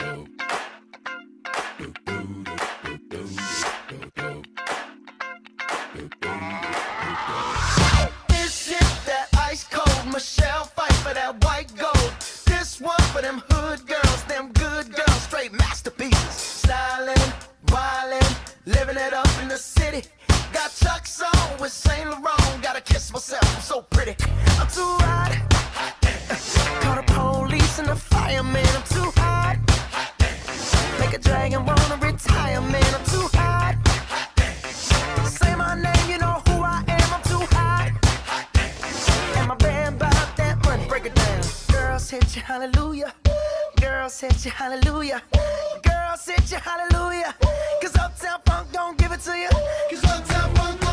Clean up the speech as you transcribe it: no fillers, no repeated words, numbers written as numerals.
This shit that ice cold Michelle fight for that white gold. This one for them hood girls, them good girls, straight masterpieces. Stylin', wildin', living it up in the city. Got Chuck's on with Saint Laurent. Gotta kiss myself, I'm so pretty. I'm too hot. Call the police and the fireman. I'm too hot. Make a dragon wanna retire, man. I'm too hot. Say my name, you know who I am. I'm too hot. And my band about that money. Break it down. Girls hit you, hallelujah. Girls hit you, hallelujah. Girls hit you, hallelujah. Cause Uptown Funk don't give it to you. Cause Uptown Funk